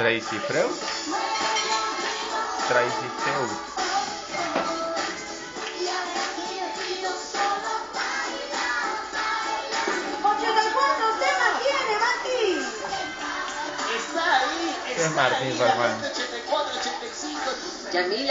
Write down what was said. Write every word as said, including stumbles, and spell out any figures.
Tracy Freud. Tracy Freud. Está ahí, Es Martín, está ahí, hermano. ochenta y cuatro, ochenta y cinco.